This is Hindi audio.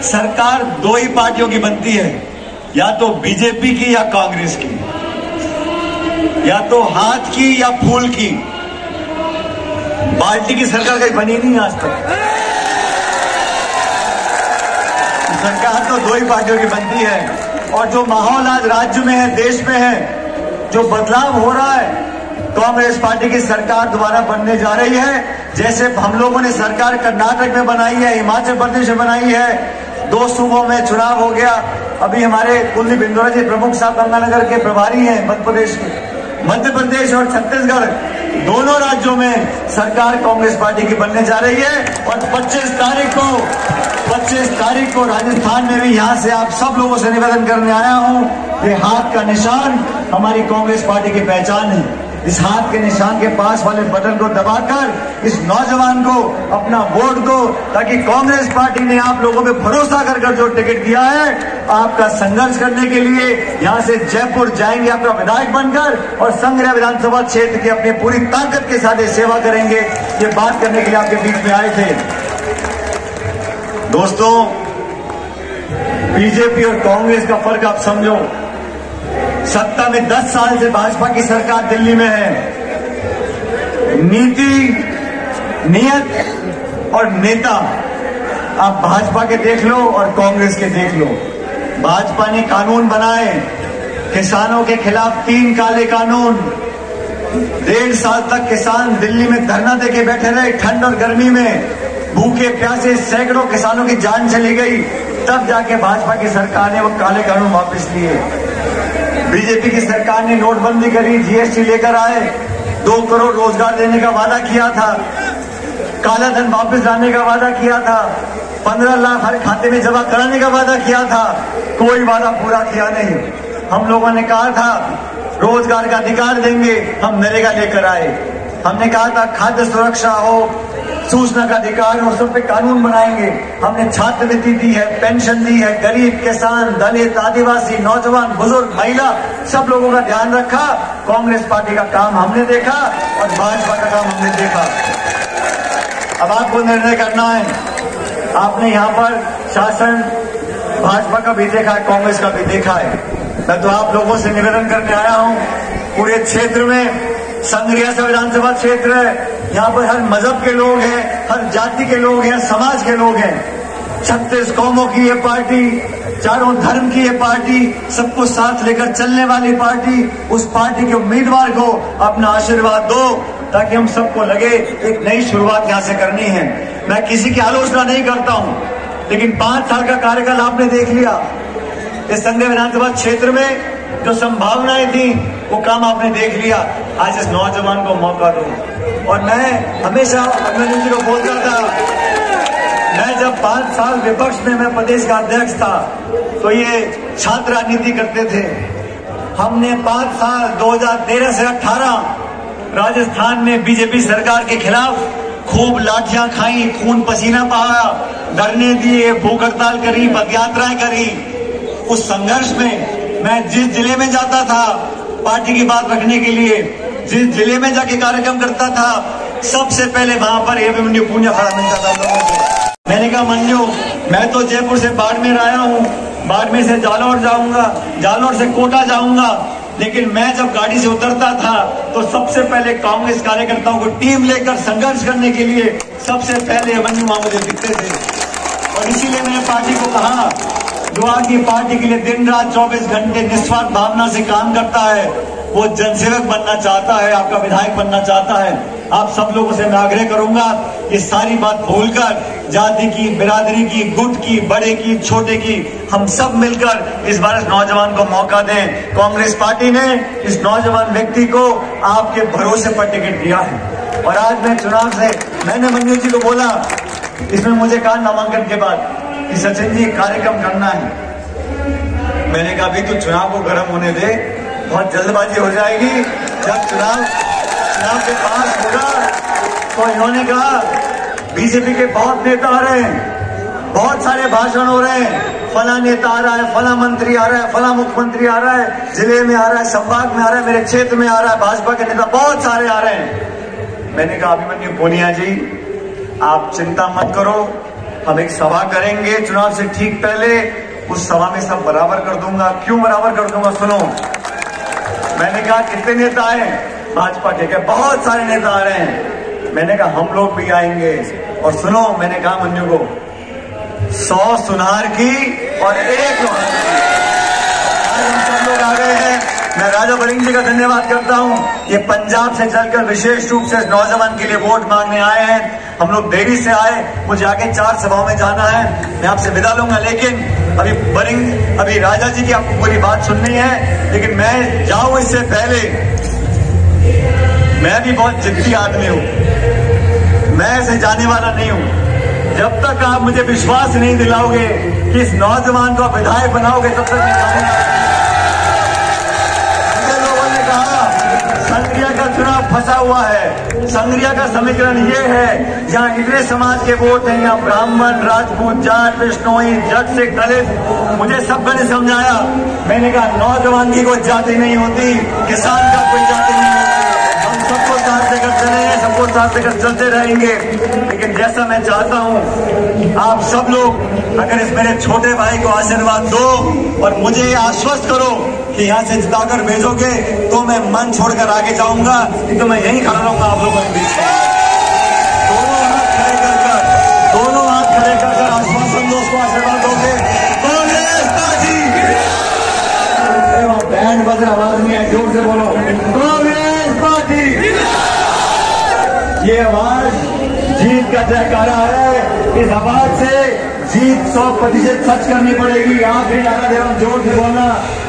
सरकार दो ही पार्टियों की बनती है, या तो बीजेपी की या कांग्रेस की, या तो हाथ की या फूल की। बाल्टी की सरकार कहीं बनी नहीं आज तक। सरकार तो दो ही पार्टियों की बनती है। और जो माहौल आज राज्य में है, देश में है, जो बदलाव हो रहा है, कांग्रेस पार्टी की सरकार दोबारा बनने जा रही है। जैसे हम लोगों ने सरकार कर्नाटक में बनाई है, हिमाचल प्रदेश में बनाई है, 2 सूबों में चुनाव हो गया। अभी हमारे कुलदीप इंदौरा जी प्रमुख साहब गंगानगर के प्रभारी हैं मध्य प्रदेश के। मध्य प्रदेश और छत्तीसगढ़ दोनों राज्यों में सरकार कांग्रेस पार्टी की बनने जा रही है। और 25 तारीख को राजस्थान में भी यहां से आप सब लोगों से निवेदन करने आया हूं। ये हाथ का निशान हमारी कांग्रेस पार्टी की पहचान है। इस हाथ के निशान के पास वाले बटन को दबाकर इस नौजवान को अपना वोट दो, ताकि कांग्रेस पार्टी ने आप लोगों पे भरोसा कर जो टिकट दिया है, आपका संघर्ष करने के लिए यहां से जयपुर जाएंगे आपका विधायक बनकर, और संग्रह विधानसभा क्षेत्र की अपनी पूरी ताकत के साथ सेवा करेंगे। ये बात करने के लिए आपके बीच में आए थे। दोस्तों, बीजेपी और कांग्रेस का फर्क आप समझो। सत्ता में 10 साल से भाजपा की सरकार दिल्ली में है। नीति, नियत और नेता आप भाजपा के देख लो और कांग्रेस के देख लो। भाजपा ने कानून बनाए, किसानों के खिलाफ 3 काले कानून। 1.5 साल तक किसान दिल्ली में धरना देके बैठे रहे, ठंड और गर्मी में, भूखे प्यासे सैकड़ों किसानों की जान चली गई। तब जाके भाजपा की सरकार ने वो काले कानून वापस लिए। बीजेपी की सरकार ने नोटबंदी करी, जीएसटी लेकर आए, 2 करोड़ रोजगार देने का वादा किया था, काला धन वापस लाने का वादा किया था, 15 लाख हर खाते में जमा कराने का वादा किया था। कोई वादा पूरा किया नहीं। हम लोगों ने कहा था रोजगार का अधिकार देंगे, हम नरेगा लेकर आए। हमने कहा था खाद्य सुरक्षा हो, सूचना का अधिकार हो, सब पे कानून बनाएंगे। हमने छात्रवृत्ति दी है, पेंशन दी है, गरीब, किसान, दलित, आदिवासी, नौजवान, बुजुर्ग, महिला, सब लोगों का ध्यान रखा। कांग्रेस पार्टी का काम हमने देखा और भाजपा का काम हमने देखा। अब आपको निर्णय करना है। आपने यहाँ पर शासन भाजपा का भी देखा है, कांग्रेस का भी देखा है। मैं तो आप लोगों से निवेदन करने आया हूँ, पूरे क्षेत्र में संग्रह विधानसभा क्षेत्र है, यहाँ पर हर मजहब के लोग हैं, हर जाति के लोग हैं, समाज के लोग हैं। 36 कौमों की ये पार्टी, चारों धर्म की ये पार्टी, सबको साथ लेकर चलने वाली पार्टी। उस पार्टी के उम्मीदवार को अपना आशीर्वाद दो, ताकि हम सबको लगे एक नई शुरुआत यहाँ से करनी है। मैं किसी की आलोचना नहीं करता हूँ, लेकिन 5 साल का कार्यकाल आपने देख लिया। इस संग्रह विधानसभा क्षेत्र में जो संभावनाएं थी, वो काम आपने देख लिया। आज इस नौजवान को मौका दो। और मैं हमेशा अभिमन्यु जी को बोलता था, मैं जब 5 साल विपक्ष में मैं प्रदेश का अध्यक्ष था, तो ये छात्र राजनीति करते थे। हमने 5 साल 2013 से 18 राजस्थान में बीजेपी सरकार के खिलाफ खूब लाठियां खाई, खून पसीना बहाया, धरने दिए, भूख हड़ताल करी, पदयात्राएं करी। उस संघर्ष में मैं जिस जिले में जाता था पार्टी की बात रखने के लिए, जिस जिले में जाके कार्यक्रम करता था, सबसे पहले वहां पर अभिमन्यु पूंजा खड़ा मिलता था लोगों को। मैंने कहा मन्यु, मैं तो जयपुर से बाड़मेर आया हूँ, बाड़मेर से जालौर जाऊंगा, जालौर से कोटा जाऊंगा, लेकिन मैं जब गाड़ी से उतरता था तो सबसे पहले कांग्रेस कार्यकर्ताओं को टीम लेकर संघर्ष करने के लिए सबसे पहले अभिमन्यु वहां मुझे दिखते थे। और इसीलिए मैंने पार्टी को कहा, जो आपकी पार्टी के लिए दिन रात 24 घंटे निस्वार्थ भावना से काम करता है, वो जनसेवक बनना चाहता है, आपका विधायक बनना चाहता है। आप सब लोगों से मैं आग्रह करूंगा, ये सारी बात भूलकर जाति की, बिरादरी की, गुट की, बड़े की, छोटे की, हम सब मिलकर इस बार इस नौजवान को मौका दें। कांग्रेस पार्टी ने इस नौजवान व्यक्ति को आपके भरोसे पर टिकट दिया है। और आज मैं चुनाव से मैंने मन्यु जी को बोला, इसमें मुझे कहा नामांकन के बाद कि सचिन जी कार्यक्रम करना है। मैंने कहा अभी तो चुनाव को गर्म होने दे, बहुत जल्दबाजी हो जाएगी। जब चुनाव के पास होगा तो इन्होंने कहा बीजेपी के बहुत नेता आ रहे हैं, बहुत सारे भाषण हो रहे हैं, फला नेता आ रहा है, फला मंत्री आ रहा है, फला मुख्यमंत्री आ रहा है, जिले में आ रहा है, संभाग में आ रहा है, मेरे क्षेत्र में आ रहा है, भाजपा के नेता बहुत सारे आ रहे हैं। मैंने कहा अभिमन्यु पूनिया जी, आप चिंता मत करो, हम एक सभा करेंगे चुनाव से ठीक पहले, उस सभा में सब बराबर कर दूंगा। क्यों बराबर कर दूंगा सुनो। मैंने कहा कितने नेता आए भाजपा के, क्या बहुत सारे नेता आ रहे हैं। मैंने कहा हम लोग भी आएंगे। और सुनो, मैंने कहा मंजू को 100 सुनार की और 1 लोहार की। आज हम सब लोग आ गए हैं। मैं राजा बरिंग जी का धन्यवाद करता हूं। ये पंजाब से चलकर विशेष रूप से नौजवान के लिए वोट मांगने आए हैं। हम लोग देरी से आए, मुझे आगे 4 सभाओं में जाना है। मैं आपसे विदा लूंगा, लेकिन अभी राजा जी की आपको पूरी बात सुननी है। लेकिन मैं जाऊं इससे पहले, मैं भी बहुत जिद्दी आदमी हूं, मैं ऐसे जाने वाला नहीं हूं। जब तक आप मुझे विश्वास नहीं दिलाओगे कि इस नौजवान को विधायक बनाओगे, तब तक मैं जाऊंगा। लोगों ने कहा संग्रिया का चुनाव फंसा हुआ है। संग्रिया का समीकरण ये है, जहां इतने समाज के वोट हैं, यहाँ ब्राह्मण, राजपूत, जाट, बिश्नोई, जट सिख, दलित, मुझे सबका ने समझाया। मैंने कहा नौजवान की कोई जाति नहीं होती, किसान का कोई जाति नहीं होती। हम सबको साथ लेकर चले हैं, सबको साथ लेकर चलते रहेंगे। लेकिन जैसा मैं चाहता हूं, आप सब लोग अगर इस मेरे छोटे भाई को आशीर्वाद दो और मुझे ये आश्वस्त करो कि यहाँ से जिताकर भेजोगे, तो मैं मन छोड़कर आगे जाऊंगा, तो मैं यहीं खड़ा रहूंगा आप लोगों के बीच में। दोनों हाथ खड़े कर आश्वासन दो, उसको आशीर्वाद दोगे। कांग्रेस पार्टी, बैंड बज रहा, आवाज नहीं है, जोर से बोलो। कांग्रेस पार्टी। ये आवाज जीत का जयकारा है। इस आवाज से जीत 100% सच करनी पड़ेगी। आखिरी नारा दे रहा हूं, जोर से बोलना।